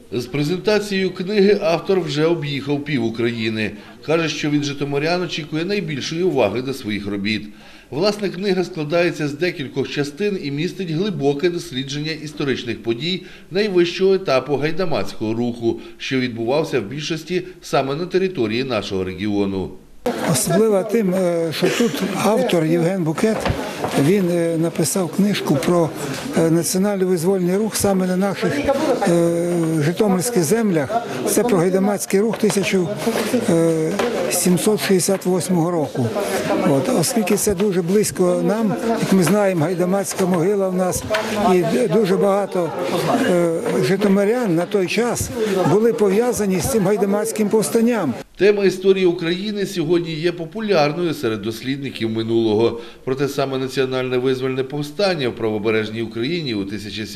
З презентацією книги автор вже об'їхав пів України. Каже, що від житомирян очікує найбільшої уваги до своїх робіт. Власне, книга складається з декількох частин і містить глибоке дослідження історичних подій найвищого етапу гайдамацького руху, що відбувався в більшості саме на території нашого регіону. Особливо тим, що тут автор Євген Букет, він написав книжку про національно-визвольний рух саме на наших житомирських землях. Це про гайдамацький рух 1768 року. Оскільки це дуже близько нам, як ми знаємо, гайдамацька могила в нас, і дуже багато житомирян на той час були пов'язані з цим гайдамацьким повстанням. Тема історії України сьогодні є популярною серед дослідників минулого. Проте саме національне визвольне повстання в правобережній Україні у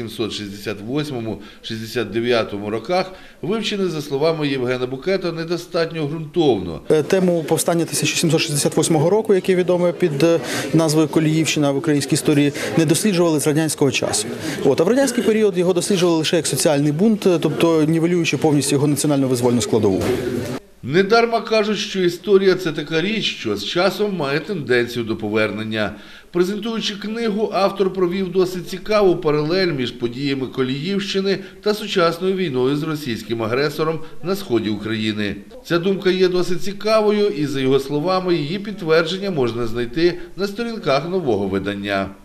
1768-69 роках вивчене, за словами Євгена Букета, недостатньо ґрунтовно. Тему повстання 1768 року, яке відоме під назвою Коліївщина в українській історії, не досліджували з радянського часу. А в радянський період його досліджували лише як соціальний бунт, тобто нівелюючи повністю його національно-визвольну складову. Недарма кажуть, що історія – це така річ, що з часом має тенденцію до повернення. Презентуючи книгу, автор провів досить цікаву паралель між подіями Коліївщини та сучасною війною з російським агресором на сході України. Ця думка є досить цікавою і, за його словами, її підтвердження можна знайти на сторінках нового видання.